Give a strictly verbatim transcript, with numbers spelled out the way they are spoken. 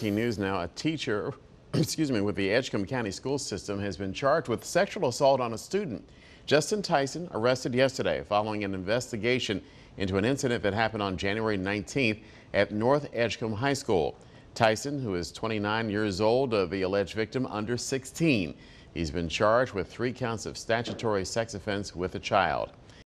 Breaking news now, a teacher, excuse me, with the Edgecombe County school system has been charged with sexual assault on a student. Justin Tyson arrested yesterday following an investigation into an incident that happened on January nineteenth at North Edgecombe High School. Tyson, who is twenty-nine years old, of the alleged victim under sixteen. He's been charged with three counts of statutory sex offense with a child.